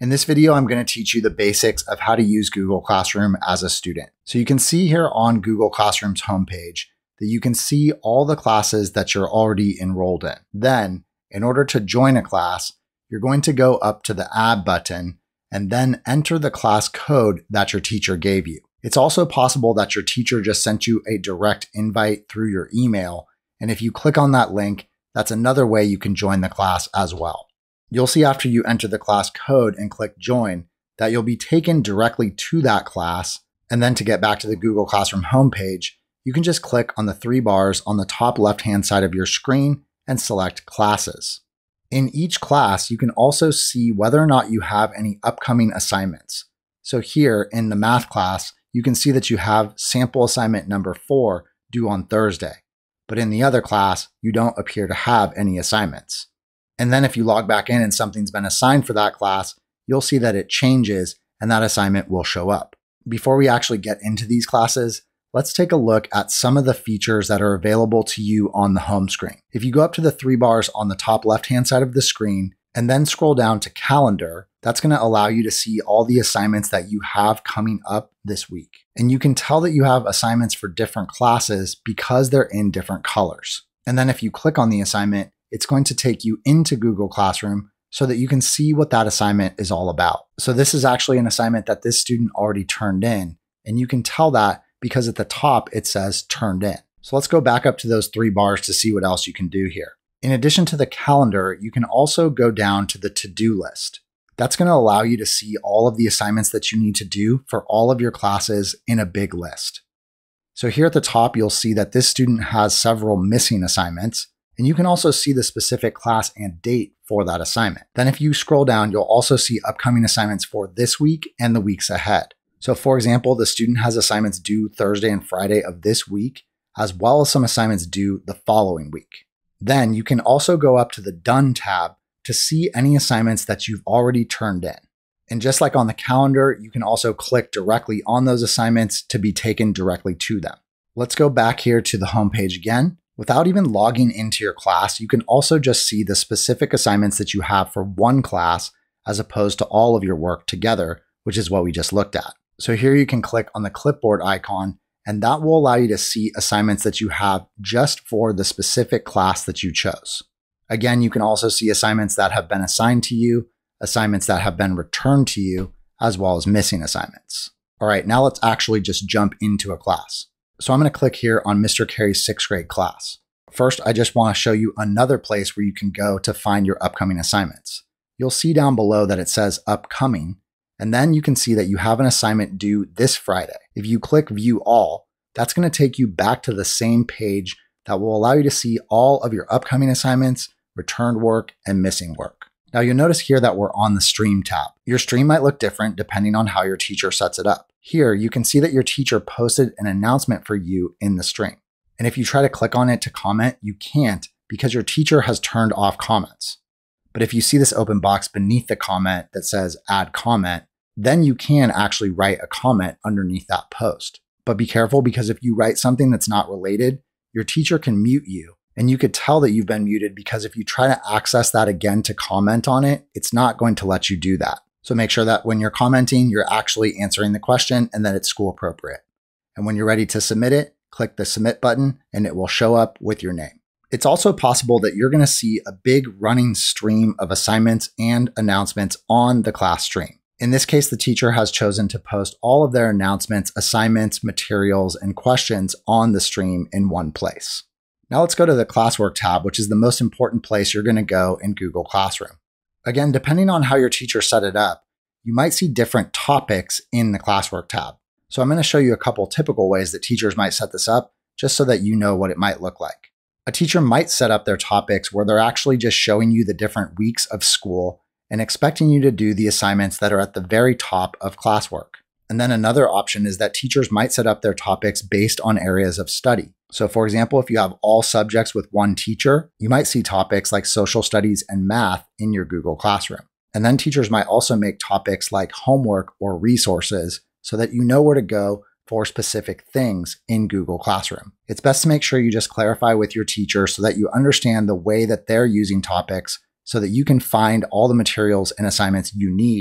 In this video, I'm going to teach you the basics of how to use Google Classroom as a student. So you can see here on Google Classroom's homepage that you can see all the classes that you're already enrolled in. Then, in order to join a class, you're going to go up to the Add button and then enter the class code that your teacher gave you. It's also possible that your teacher just sent you a direct invite through your email, and if you click on that link, that's another way you can join the class as well. You'll see after you enter the class code and click join that you'll be taken directly to that class, and then to get back to the Google Classroom homepage, you can just click on the three bars on the top left-hand side of your screen and select classes. In each class, you can also see whether or not you have any upcoming assignments. So here in the math class, you can see that you have sample assignment number 4 due on Thursday. But in the other class, you don't appear to have any assignments. And then if you log back in and something's been assigned for that class, you'll see that it changes and that assignment will show up. Before we actually get into these classes, let's take a look at some of the features that are available to you on the home screen. If you go up to the three bars on the top left-hand side of the screen and then scroll down to Calendar, that's going to allow you to see all the assignments that you have coming up this week. And you can tell that you have assignments for different classes because they're in different colors. And then if you click on the assignment, it's going to take you into Google Classroom so that you can see what that assignment is all about. So this is actually an assignment that this student already turned in, and you can tell that because at the top it says turned in. So let's go back up to those three bars to see what else you can do here. In addition to the calendar, you can also go down to the to-do list. That's going to allow you to see all of the assignments that you need to do for all of your classes in a big list. So here at the top, you'll see that this student has several missing assignments, and you can also see the specific class and date for that assignment. Then if you scroll down, you'll also see upcoming assignments for this week and the weeks ahead. So for example, the student has assignments due Thursday and Friday of this week, as well as some assignments due the following week. Then you can also go up to the Done tab to see any assignments that you've already turned in. And just like on the calendar, you can also click directly on those assignments to be taken directly to them. Let's go back here to the homepage again. Without even logging into your class, you can also just see the specific assignments that you have for one class as opposed to all of your work together, which is what we just looked at. So here you can click on the clipboard icon, and that will allow you to see assignments that you have just for the specific class that you chose. Again, you can also see assignments that have been assigned to you, assignments that have been returned to you, as well as missing assignments. All right, now let's actually just jump into a class. So I'm going to click here on Mr. Carey's 6th grade class. First, I just want to show you another place where you can go to find your upcoming assignments. You'll see down below that it says upcoming, and then you can see that you have an assignment due this Friday. If you click View All, that's going to take you back to the same page that will allow you to see all of your upcoming assignments, returned work, and missing work. Now you'll notice here that we're on the Stream tab. Your stream might look different depending on how your teacher sets it up. Here, you can see that your teacher posted an announcement for you in the stream. And if you try to click on it to comment, you can't because your teacher has turned off comments. But if you see this open box beneath the comment that says Add Comment, then you can actually write a comment underneath that post. But be careful because if you write something that's not related, your teacher can mute you. And you could tell that you've been muted because if you try to access that again to comment on it, it's not going to let you do that. So make sure that when you're commenting, you're actually answering the question and that it's school appropriate. And when you're ready to submit it, click the submit button and it will show up with your name. It's also possible that you're going to see a big running stream of assignments and announcements on the class stream. In this case, the teacher has chosen to post all of their announcements, assignments, materials, and questions on the stream in one place. Now let's go to the Classwork tab, which is the most important place you're going to go in Google Classroom. Again, depending on how your teacher set it up, you might see different topics in the Classwork tab. So I'm going to show you a couple typical ways that teachers might set this up, just so that you know what it might look like. A teacher might set up their topics where they're actually just showing you the different weeks of school and expecting you to do the assignments that are at the very top of classwork. And then another option is that teachers might set up their topics based on areas of study. So for example, if you have all subjects with one teacher, you might see topics like social studies and math in your Google Classroom. And then teachers might also make topics like homework or resources so that you know where to go for specific things in Google Classroom. It's best to make sure you just clarify with your teacher so that you understand the way that they're using topics so that you can find all the materials and assignments you need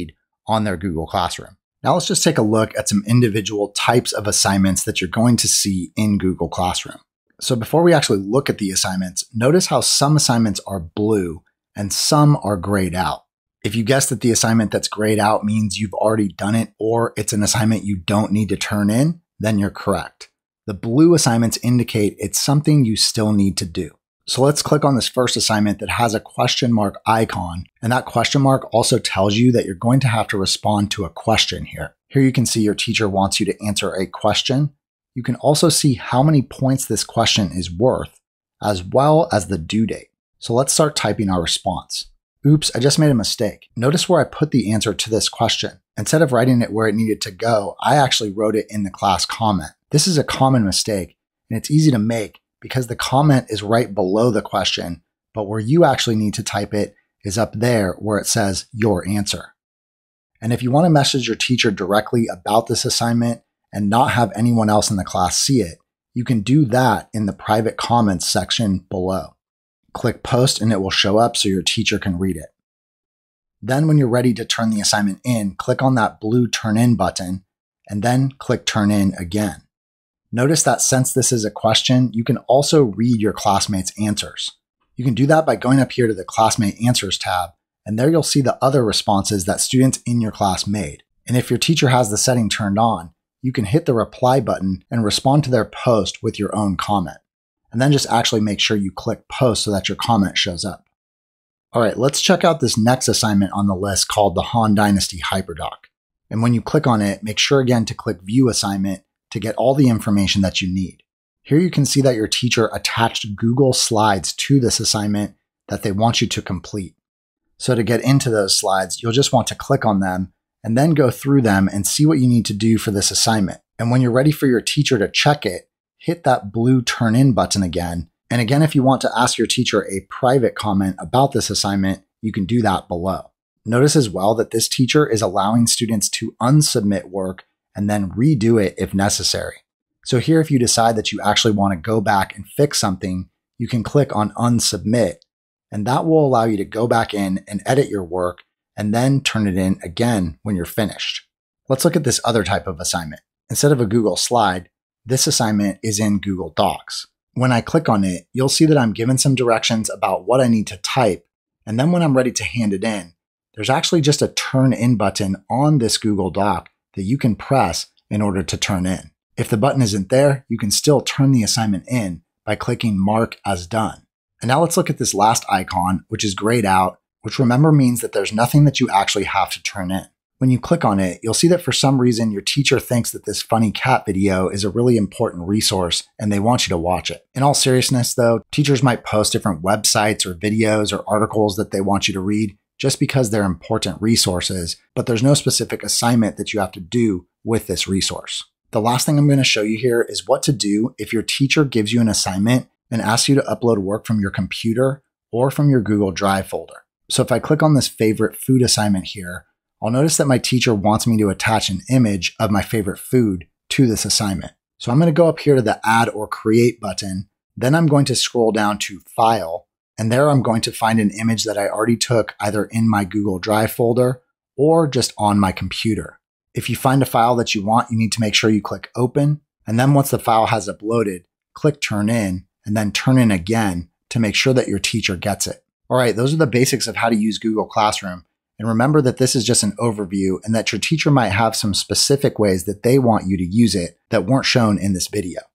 on their Google Classroom. Now let's just take a look at some individual types of assignments that you're going to see in Google Classroom. So before we actually look at the assignments, notice how some assignments are blue and some are grayed out. If you guessed that the assignment that's grayed out means you've already done it or it's an assignment you don't need to turn in, then you're correct. The blue assignments indicate it's something you still need to do. So let's click on this first assignment that has a question mark icon, and that question mark also tells you that you're going to have to respond to a question here. Here you can see your teacher wants you to answer a question. You can also see how many points this question is worth, as well as the due date. So let's start typing our response. Oops, I just made a mistake. Notice where I put the answer to this question. Instead of writing it where it needed to go, I actually wrote it in the class comment. This is a common mistake, and it's easy to make because the comment is right below the question, but where you actually need to type it is up there where it says your answer. And if you want to message your teacher directly about this assignment and not have anyone else in the class see it, you can do that in the private comments section below. Click post and it will show up so your teacher can read it. Then when you're ready to turn the assignment in, click on that blue turn in button and then click turn in again. Notice that since this is a question, you can also read your classmates' answers. You can do that by going up here to the Classmate Answers tab, and there you'll see the other responses that students in your class made. And if your teacher has the setting turned on, you can hit the reply button and respond to their post with your own comment. And then just actually make sure you click post so that your comment shows up. All right, let's check out this next assignment on the list called the Han Dynasty Hyperdoc. And when you click on it, make sure again to click View Assignment to get all the information that you need. Here you can see that your teacher attached Google Slides to this assignment that they want you to complete. So to get into those slides, you'll just want to click on them and then go through them and see what you need to do for this assignment. And when you're ready for your teacher to check it, hit that blue turn in button again. And again, if you want to ask your teacher a private comment about this assignment, you can do that below. Notice as well that this teacher is allowing students to unsubmit work and then redo it if necessary. So here, if you decide that you actually want to go back and fix something, you can click on Unsubmit, and that will allow you to go back in and edit your work and then turn it in again when you're finished. Let's look at this other type of assignment. Instead of a Google slide, this assignment is in Google Docs. When I click on it, you'll see that I'm given some directions about what I need to type, and then when I'm ready to hand it in, there's actually just a turn in button on this Google Doc that you can press in order to turn in. If the button isn't there, you can still turn the assignment in by clicking Mark as Done. And now let's look at this last icon, which is grayed out, which remember means that there's nothing that you actually have to turn in. When you click on it, you'll see that for some reason your teacher thinks that this funny cat video is a really important resource and they want you to watch it. In all seriousness though, teachers might post different websites or videos or articles that they want you to read just because they're important resources, but there's no specific assignment that you have to do with this resource. The last thing I'm going to show you here is what to do if your teacher gives you an assignment and asks you to upload work from your computer or from your Google Drive folder. So if I click on this favorite food assignment here, I'll notice that my teacher wants me to attach an image of my favorite food to this assignment. So I'm going to go up here to the Add or Create button. Then I'm going to scroll down to File, and there I'm going to find an image that I already took either in my Google Drive folder or just on my computer. If you find a file that you want, you need to make sure you click Open, and then once the file has uploaded, click Turn In, and then Turn In again to make sure that your teacher gets it. All right, those are the basics of how to use Google Classroom. And remember that this is just an overview and that your teacher might have some specific ways that they want you to use it that weren't shown in this video.